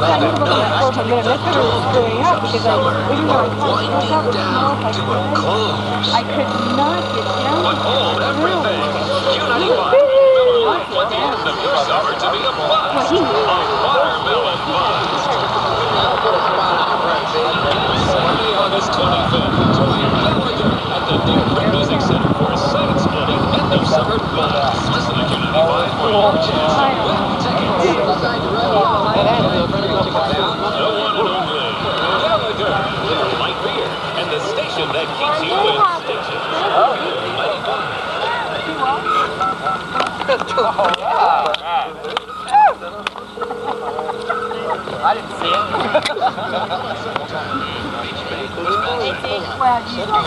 I told him that I started screwing up because even though I thought I woke up tomorrow if I could, I could not get down to that room. He was Miller Lite want the end of your summer to be a buzz. Well, he knew. A watermelon buzz. Saturday, August 25th. Join Gallagher at the Deer Creek Music Center for a side-splitting end of summer buzz. Listen to Q95 for your chance to win tickets. The one and only Gallagher, Miller Lite beer, and the station that keeps you in station. I didn't see it. Well, you